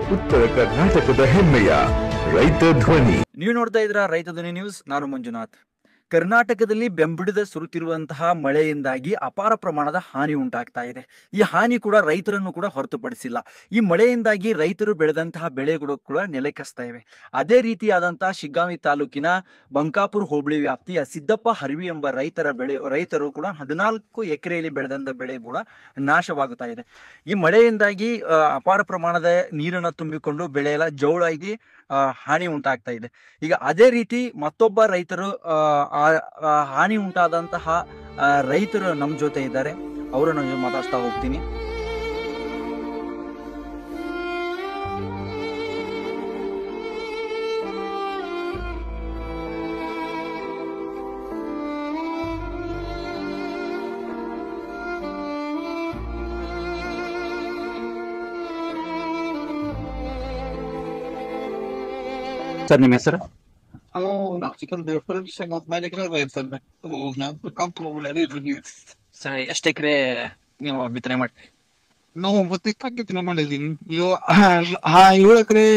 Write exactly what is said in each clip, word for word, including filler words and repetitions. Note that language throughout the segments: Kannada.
ಉತ್ತರ ಕರ್ನಾಟಕದ ಹೆಮ್ಮೆಯ ರೈತ ಧ್ವನಿ. ನೀವು ನೋಡ್ತಾ ಇದ್ರ ರೈತ ಧ್ವನಿ ನ್ಯೂಸ್. ನಾನು ಮಂಜುನಾಥ್. ಕರ್ನಾಟಕದಲ್ಲಿ ಬೆಂಬಿಡದ ಸುರುತ್ತಿರುವಂತಹ ಮಳೆಯಿಂದಾಗಿ ಅಪಾರ ಪ್ರಮಾಣದ ಹಾನಿ ಉಂಟಾಗ್ತಾ ಇದೆ. ಈ ಹಾನಿ ಕೂಡ ರೈತರನ್ನು ಕೂಡ ಹೊರತುಪಡಿಸಿಲ್ಲ. ಈ ಮಳೆಯಿಂದಾಗಿ ರೈತರು ಬೆಳೆದಂತಹ ಬೆಳೆಗಳು ಕೂಡ ನೆಲಕಸ್ತಾ ಇವೆ. ಅದೇ ರೀತಿಯಾದಂತಹ ಶಿಗ್ಗಾಂವಿ ತಾಲೂಕಿನ ಬಂಕಾಪುರ ಹೋಬಳಿ ವ್ಯಾಪ್ತಿಯ ಸಿದ್ದಪ್ಪ ಹರಿವಿ ಎಂಬ ರೈತರ ಬೆಳೆ ರೈತರು ಕೂಡ ಹದಿನಾಲ್ಕು ಎಕರೆಯಲ್ಲಿ ಬೆಳೆದಂತ ಬೆಳೆ ಕೂಡ ನಾಶವಾಗುತ್ತಾ ಇದೆ. ಈ ಮಳೆಯಿಂದಾಗಿ ಅಪಾರ ಪ್ರಮಾಣದ ನೀರನ್ನು ತುಂಬಿಕೊಂಡು ಬೆಳೆ ಎಲ್ಲ ಜೌಳಾಗಿ ಹಾನಿ ಉಂಟಾಗ್ತಾ ಇದೆ. ಈಗ ಅದೇ ರೀತಿ ಮತ್ತೊಬ್ಬ ರೈತರು ಆ ಹಾನಿ ಉಂಟಾದಂತಹ ರೈತರು ನಮ್ಮ ಜೊತೆ ಇದ್ದಾರೆ. ಅವರನ್ನು ಮಾತಾಡ್ತಾ ಹೋಗ್ತೀನಿ. ಸರ್, ನಿಮ್ಮ ಹೆಸರು? ಸರ್, ಎಷ್ಟು ಎಕರೆ ನೀವು ಬಿತ್ತನೆ ಮಾಡಿ? ನಾವು ಒಂಬತ್ತು ಎಕರೆ ಬಿತ್ತನೆ ಮಾಡಿದೀವಿ. ಏಳು ಎಕರೆ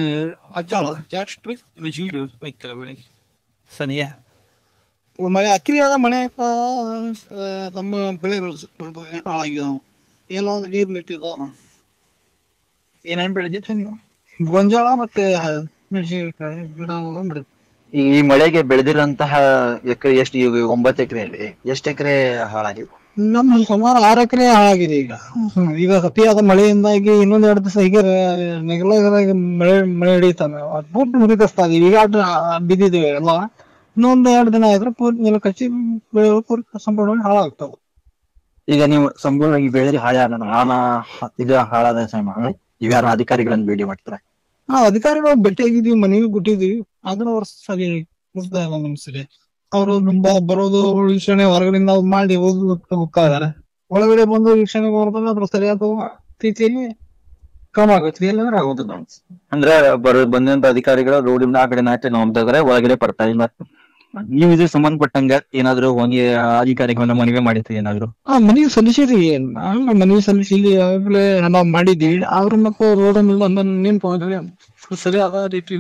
ಸನಿಯ ಮಳೆ ಅಕ್ಕಿರಿಯಾದ ಮಳೆ ನಮ್ಮ ಬೆಳೆಗಳು ಹಾಳಾಗಿದ್ದಾವೆ. ಏನೋ ಒಂದು ನೀರು ನಿಂತಿದ್ದಾವ. ಏನೇನು ಬೆಳೆದಿತ್ತು ನೀವು? ಗೊಂಜಾಳ ಮತ್ತೆ ಮೆಣಸಿನಕಾಯಿ ಗಿಡ ಬಿಡುತ್ತೆ. ಈ ಮಳೆಗೆ ಬೆಳೆದಿರುವಂತಹ ಎಕರೆ ಎಷ್ಟು? ಈಗ ಒಂಬತ್ತು ಎಕರೆಯಲ್ಲಿ ಎಷ್ಟು ಎಕರೆ ಹಾಳಾಗಿವೆ? ನಮ್ಮ ಸುಮಾರು ಆರು ಎಕರೆ ಹಾಳಾಗಿದೆ. ಈಗ ಈಗ ಅತಿಯಾದ ಮಳೆಯಿಂದಾಗಿ ಇನ್ನೊಂದ್ ಎರಡು ದಿವಸ ಹೀಗೆ ನೆಗಲಾಗಿ ಮಳೆ ಮಳೆ ಹಿಡಿತಾನೆ ಪೂರ್ತಿ ಮುರಿದಸ್ತಾ ಇದೀವಿ. ಈಗ ಬಿದ್ದಿದ್ದೇವೆ ಎಲ್ಲ. ಇನ್ನೊಂದ್ ಎರಡು ದಿನ ಆದ್ರೆ ಪೂರ್ತಿ ನೆಲ ಕಚ್ಚಿ ಬೆಳೆಗಳು ಪೂರ್ತಿ ಸಂಪೂರ್ಣವಾಗಿ ಹಾಳಾಗ್ತಾವ. ಈಗ ನೀವು ಸಂಪೂರ್ಣವಾಗಿ ಬೆಳೆದ್ರೆ ಹಾಳಾದ ಹಾನ ಇದು ಹಾಳಾದ ಸಮಯ ಇವ್ಯಾರ ಅಧಿಕಾರಿಗಳನ್ನು ಭೇಟಿ ಮಾಡ್ತಾರೆ? ನಾವ್ ಅಧಿಕಾರಿಗಳು ಭೇಟಿಯಾಗಿದ್ದೀವಿ, ಮನೆಗೂ ಕೊಟ್ಟಿದೀವಿ. ಆದ್ರೂ ಅವ್ರ ಸರಿ ಮುಗ್ತಾ ಇಲ್ಲ ನಮ್ ಸರಿ. ಅವರು ತುಂಬಾ ಬರೋದು ವೀಕ್ಷಣೆ ಹೊರಗಡೆಯಿಂದ ಮಾಡಿ ಹೋಗ್ತಾ ಇದಾರೆ. ಒಳಗಡೆ ಬಂದು ವೀಕ್ಷಣೆ ಬರ್ತದೆ. ಅದ್ರ ಸರಿಯಾದ ರೀತಿಯಲ್ಲಿ ಕ್ರಮ ಆಗುತ್ತೆ. ಎಲ್ಲಾದ್ರೂ ಆಗೋದು ನಾವು ಅಂದ್ರೆ ಬರೋ ಬಂದಂತ ಅಧಿಕಾರಿಗಳು ರೋಡಿನ ಆ ಕಡೆ ನಾಚೆ ನೋಡ್ತಾ ಇದಾರೆ, ಒಳಗಡೆ ಬರ್ತಾ ಇಲ್ಲ. ನೀವು ಇದ್ರ ಸಂಬಂಧಪಟ್ಟಂಗ ಏನಾದ್ರು ಹೋಗಿ ಅಧಿಕಾರಿಗಳನ್ನ ಮನವಿ ಮಾಡಿದ್ರಿ ಏನಾದ್ರು? ಆ ಮನವಿ ಸಲ್ಲಿಸಿದ್ವಿ. ಮನವಿ ಸಲ್ಲಿಸಿ ಆಗ್ಲೇ ನಾವ್ ಮಾಡಿದ್ದೀವಿ. ಅವ್ರ ಮಕ್ಕಳು ರೋಡ್ ಮೇಲೆ ನಿಂತ್ಕೊಂಡ್ರೆ ಸರಿಯಾದ ರೀತಿ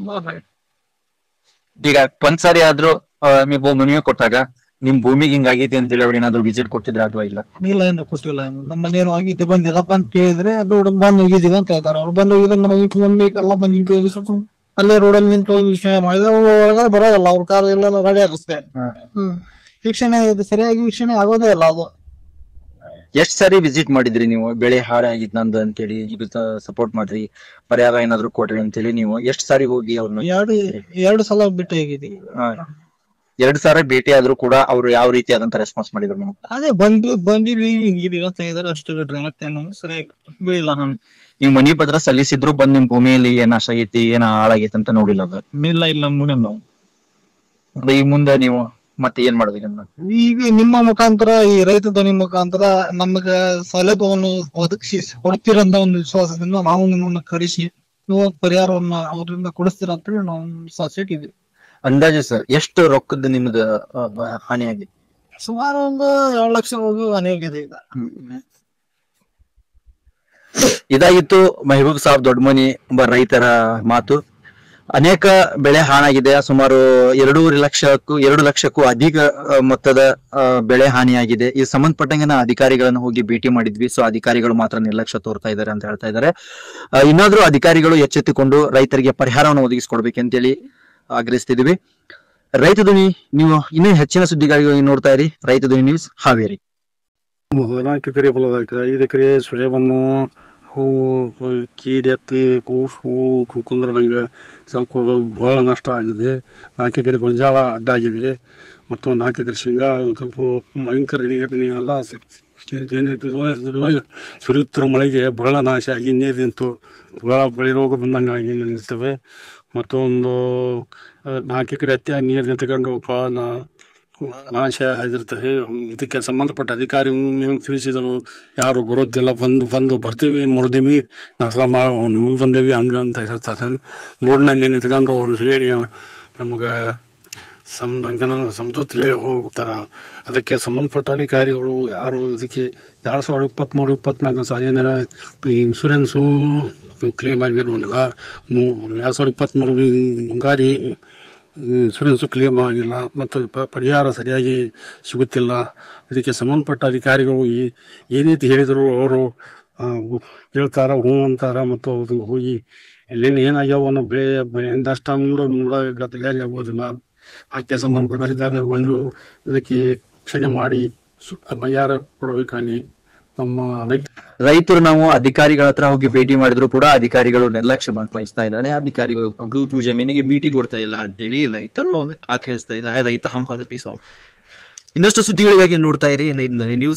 ಈಗ ಒಂದ್ಸಾರಿ ಆದ್ರೂ ನೀವು ಮನವಿ ಕೊಟ್ಟಾಗ ನಿಮ್ ಭೂಮಿಗೆ ಹಿಂಗಾಗೈತಿ ಅಂತ ಹೇಳಿ ಅವ್ರು ಏನಾದ್ರು ವಿಸಿಟ್ ಕೊಟ್ಟಿದ್ರೆ ಅಥವಾ ಇಲ್ಲ? ಇಲ್ಲ, ಏನು ಕೊಟ್ಟಿಲ್ಲ. ನಮ್ಮ ಮನೇನು ಆಗಿದ್ದೆ ಬಂದಿಲ್ಲಪ್ಪ ಅಂತ ಕೇಳಿದ್ರೆ ರೋಡ್ ಬಂದ್ ಹೋಗಿದ್ದೀವಿ ಅಂತ ಹೇಳ್ತಾರೆ. ಅವ್ರು ಬಂದ್ ಹೋಗಿದ್ರೆ ನಮಗೆ ಎಲ್ಲ ಬಂದು ಅಲ್ಲೇ ರೋಡಲ್ಲಿ ನಿಂತು ವೀಕ್ಷಣೆ ಮಾಡಿದ್ರೆ ಒಳಗಡೆ ಬರೋದಲ್ಲ. ಅವ್ರ ಕಾರ್ ಎಲ್ಲ ಗಾಡಿ ಹಾಕಿಸ್ತೆ. ಹ್ಮ್ ವೀಕ್ಷಣೆ ಸರಿಯಾಗಿ ವೀಕ್ಷಣೆ ಆಗೋದೇ ಇಲ್ಲ. ಅದು ಎಷ್ಟ್ ಸಾರಿ ವಿಸಿಟ್ ಮಾಡಿದ್ರಿ ನೀವು? ಬೆಳೆ ಹಾಳಾಗಿದ್ ನಂದು ಅಂತೇಳಿ ಇದು ಸಪೋರ್ಟ್ ಮಾಡ್ರಿ, ಪರಿಹಾರ ಏನಾದ್ರು ಕೊಡ್ರಿ ಅಂತೇಳಿ ನೀವು ಎಷ್ಟ್ ಸಾರಿ ಹೋಗಿ ಅವ್ರನ್ನ? ಎರಡು ಎರಡು ಸಲ ಭೇಟಿ ಆಗಿದ್ದೀವಿ. ಎರಡ್ ಸಾರಿ ಭೇಟಿ ಆದ್ರೂ ಕೂಡ ಅವ್ರು ಯಾವ ರೀತಿ ಆದಂತ ರೆಸ್ಪಾನ್ಸ್ ಮಾಡಿದ್ರು ನೀವು? ಅದೇ ಬಂದು ಬಂದಿದ್ವಿ ಹಿಂಗಿದೀವಿ ಅಂತ ಹೇಳಿದ್ರೆ ಅಷ್ಟು ಬಿಟ್ರೆ ಮತ್ತೇನು ಸರಿಯಾಗಿ ಬೀಳಿಲ್ಲ. ನಾನು ನೀವು ಮನಿ ಪತ್ರ ಸಲ್ಲಿಸಿದ್ರು ಬಂದ್ ನಿಮ್ ಭೂಮಿಯಲ್ಲಿ ಏನ್ ನಾಶ ಆಗೈತಿ, ಏನ ಹಾಳಾಗೈತಿ ಅಂತ ನೋಡಿಲ್ಲ? ಇಲ್ಲ ಇಲ್ಲ ಮುಂದೆ ನಾವು ಈ ಮುಂದೆ ನೀವು ಮತ್ತೆ ಏನ್ ಮಾಡ್ಬೇಕನ್ನ? ಈಗ ನಿಮ್ಮ ಮುಖಾಂತರ, ಈ ರೈತ ಧ್ವನಿ ಮುಖಾಂತರ ನಮಗ ಸೌಲಭ್ಯವನ್ನು ಒದಗಿಸಿ ಕೊಡ್ತೀರಂತ ಒಂದು ವಿಶ್ವಾಸದಿಂದ ನಾವು ನಿಮ್ಮನ್ನ ಕರೆಸಿ ನೀವು ಪರಿಹಾರವನ್ನ ಅವರಿಂದ ಕೊಡಿಸ್ತೀರ ಅಂತ ಹೇಳಿ ನಾವು ಸಾಕ್ಷಿ ಇದ್ದೀವಿ. ಅಂದಾಜು ಸರ್ ಎಷ್ಟು ರೊಕ್ಕದ ನಿಮ್ದು ಹಾನಿ ಆಗಿದೆ? ಸುಮಾರು ಒಂದು ಏಳು ಲಕ್ಷ ಹೋಗಿ ಹಾನಿ ಆಗಿದೆ. ಈಗ ಇದಾಗಿತ್ತು ಮೆಹಬೂಬ್ ಸಾಬ್ ದೊಡ್ಡಮನಿ ಎಂಬ ರೈತರ ಮಾತು. ಅನೇಕ ಬೆಳೆ ಹಾಳಾಗಿದೆ. ಸುಮಾರು ಎರಡೂವರೆ ಲಕ್ಷಕ್ಕೂ ಎರಡು ಲಕ್ಷಕ್ಕೂ ಅಧಿಕ ಮೊತ್ತದ ಬೆಳೆ ಹಾನಿಯಾಗಿದೆ. ಈ ಸಂಬಂಧಪಟ್ಟಂಗೆ ಅಧಿಕಾರಿಗಳನ್ನು ಹೋಗಿ ಭೇಟಿ ಮಾಡಿದ್ವಿ. ಸೊ ಅಧಿಕಾರಿಗಳು ಮಾತ್ರ ನಿರ್ಲಕ್ಷ್ಯ ತೋರ್ತಾ ಇದ್ದಾರೆ ಅಂತ ಹೇಳ್ತಾ ಇದ್ದಾರೆ. ಇನ್ನಾದ್ರೂ ಅಧಿಕಾರಿಗಳು ಎಚ್ಚೆತ್ತುಕೊಂಡು ರೈತರಿಗೆ ಪರಿಹಾರವನ್ನು ಒದಗಿಸಿಕೊಡ್ಬೇಕಂತೇಳಿ ಆಗ್ರಹಿಸ್ತಿದೀವಿ. ರೈತ ಧ್ವನಿ ನೀವು ಇನ್ನೂ ಹೆಚ್ಚಿನ ಸುದ್ದಿಗಾಗಿ ನೋಡ್ತಾ ಇರಿ ರೈತ ಧ್ವನಿ ನ್ಯೂಸ್ ಹಾವೇರಿ. ನಾಲ್ಕು ಎಕರೆ ಹೊಲದ ಐದು ಎಕರೆ ಸೊಳೆಬನ್ನು ಹೂವು ಕೀಡೆತ್ತಿ ಹೂವು ಕುಂದ್ರಂಗೆ ಸ್ವಲ್ಪ ಬಹಳ ನಷ್ಟ ಆಗಿದೆ. ನಾಲ್ಕು ಎಕರೆ ಗೊಂಜಾಳ ಅಡ್ಡಾಗಿದೆ ಮತ್ತು ನಾಲ್ಕು ಎಕರೆ ಶೇಂಗಾ ಸ್ವಲ್ಪ ಭಯಂಕರ ಎಲ್ಲ ಸುರಿಯುತ್ತಿರೋ ಮಳೆಗೆ ಬಹಳ ನಾಶ ಆಗಿ ನೀರು ನಿಂತು ಬಹಳ ಬೆಳೆ ರೋಗ ಬಂದಂಗೆ ಆಗಿ ನಿಲ್ತವೆ. ಮತ್ತೊಂದು ನಾಲ್ಕು ಎಕರೆ ಹತ್ತಿ ನೀರು ನಿಂತ್ಕೊಂಡು ನಾಶ ಆಗಿರ್ತದೆ. ಇದಕ್ಕೆ ಸಂಬಂಧಪಟ್ಟ ಅಧಿಕಾರಿ ತಿಳಿಸಿದರು, ಯಾರು ಬರೋದಿಲ್ಲ, ಬಂದು ಬಂದು ಬರ್ತೀವಿ ಮುರಿದೀವಿ ನಾಶ ನೀವು ಬಂದೇವಿ ಹಂಗೆ ಅಂತ ಹೇಳ್ತಾರೆ. ರೋಡ್ನಲ್ಲಿ ನಿಂತ್ಕೊಂಡು ಅವ್ರು ಹೇಳಿ ನಮ್ಗೆ ಸಮ್ ಜನ ಸಮತೋತ್ಲೆ ಹೋಗ್ತಾರ. ಅದಕ್ಕೆ ಸಂಬಂಧಪಟ್ಟ ಅಧಿಕಾರಿಗಳು ಯಾರು ಇದಕ್ಕೆ ಎರಡು ಸಾವಿರದ ಇಪ್ಪತ್ತ್ಮೂರು ಇಪ್ಪತ್ನಾಲ್ಕು ಸಾಲಿನ ಇನ್ಶೂರೆನ್ಸು ಕ್ಲೇಮ್ ಆಗಿರೋದಿಲ್ಲ. ಎರಡು ಸಾವಿರದ ಇಪ್ಪತ್ತ್ಮೂರು ಮುಂಗಾರಿ ಇನ್ಸೂರೆನ್ಸು ಕ್ಲೇಮ್ ಆಗಿಲ್ಲ ಮತ್ತು ಪ ಪರಿಹಾರ ಸರಿಯಾಗಿ ಸಿಗುತ್ತಿಲ್ಲ. ಇದಕ್ಕೆ ಸಂಬಂಧಪಟ್ಟ ಅಧಿಕಾರಿಗಳು ಈ ಏನೈತಿ ಹೇಳಿದರು ಅವರು ಹೇಳ್ತಾರ, ಹ್ಞೂ ಅಂತಾರ ಮತ್ತು ಅವರು ಹೋಗಿ ಎಲ್ಲಿನ ಏನಾಗ್ಯಾವ ಅನ್ನೋ ಬೆಳೆ ನಷ್ಟ ಮೂಡ ಮೂಡ ಗದ್ದಲೆ ಆಗೋದಿಲ್ಲ. ಅದಕ್ಕೆ ಸಂಬಂಧಪಟ್ಟ ಅಧಿಕಾರಿಗಳು ಇದಕ್ಕೆ ರಕ್ಷಣೆ ಮಾಡಿ ಪರಿಹಾರ ಕೊಡಬೇಕಾಗಿ ನಮ್ಮ ರೈತ ರೈತರು ನಾವು ಅಧಿಕಾರಿಗಳ ಹತ್ರ ಹೋಗಿ ಭೇಟಿ ಮಾಡಿದ್ರು ಕೂಡ ಅಧಿಕಾರಿಗಳು ನಿರ್ಲಕ್ಷ್ಯ ವಹಿಸ್ತಾ ಇದ್ದಾರೆ. ಅಧಿಕಾರಿಗಳು ಬ್ಲೂಟೂತ್ ಜಮೀನಿಗೆ ಭೇಟಿ ಕೊಡ್ತಾ ಇಲ್ಲ ಅಂತೇಳಿ ರೈತರು ಆಚರಿಸ್ತಾ ಇದ್ದಾರೆ. ರೈತ ಹಂಪದ ಪೀಸ್. ಇನ್ನಷ್ಟು ಸುದ್ದಿಗಳಿಗಾಗಿ ನೋಡ್ತಾ ಇರಿ ನ್ಯೂಸ್.